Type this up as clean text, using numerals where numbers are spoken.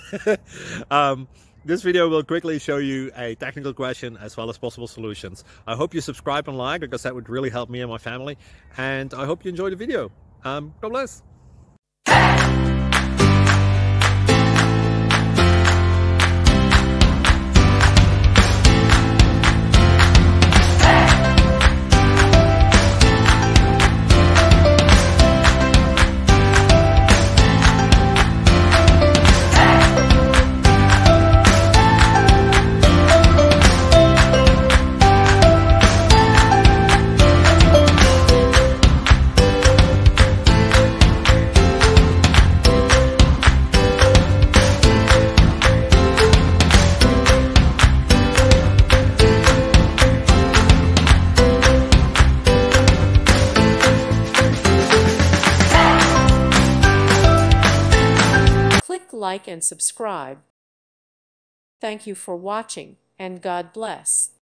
This video will quickly show you a technical question as well as possible solutions. I hope you subscribe and like, because that would really help me and my family. And I hope you enjoy the video. God bless. Like and subscribe. Thank you for watching, and God bless.